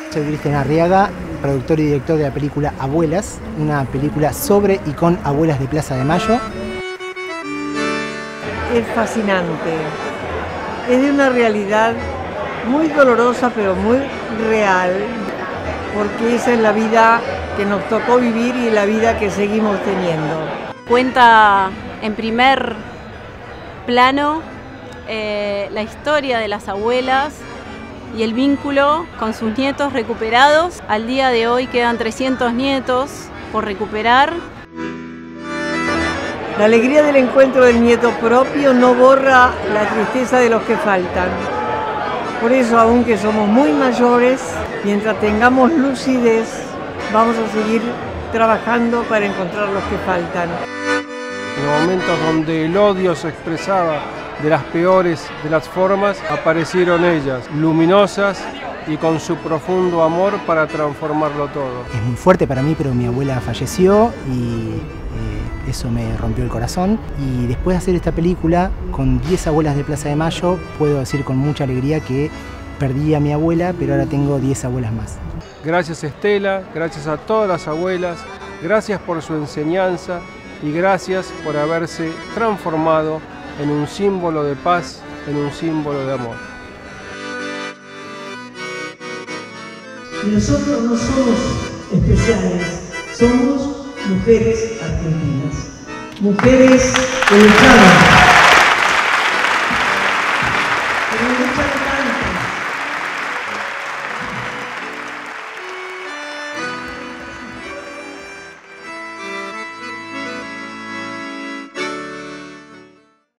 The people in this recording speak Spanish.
Soy Cristian Arriaga, productor y director de la película Abuelas, una película sobre y con abuelas de Plaza de Mayo. Es fascinante, es de una realidad muy dolorosa pero muy real, porque esa es la vida que nos tocó vivir y la vida que seguimos teniendo. Cuenta en primer plano la historia de las abuelas y el vínculo con sus nietos recuperados. Al día de hoy quedan 300 nietos por recuperar. La alegría del encuentro del nieto propio no borra la tristeza de los que faltan. Por eso, aunque somos muy mayores, mientras tengamos lucidez, vamos a seguir trabajando para encontrar los que faltan. En momentos donde el odio se expresaba de las peores de las formas, aparecieron ellas, luminosas y con su profundo amor para transformarlo todo. Es muy fuerte para mí, pero mi abuela falleció y eso me rompió el corazón. Y después de hacer esta película, con 10 abuelas de Plaza de Mayo, puedo decir con mucha alegría que perdí a mi abuela, pero ahora tengo 10 abuelas más. Gracias Estela, gracias a todas las abuelas, gracias por su enseñanza y gracias por haberse transformado en un símbolo de paz, en un símbolo de amor. Y nosotros no somos especiales, somos mujeres argentinas, mujeres que lucharon.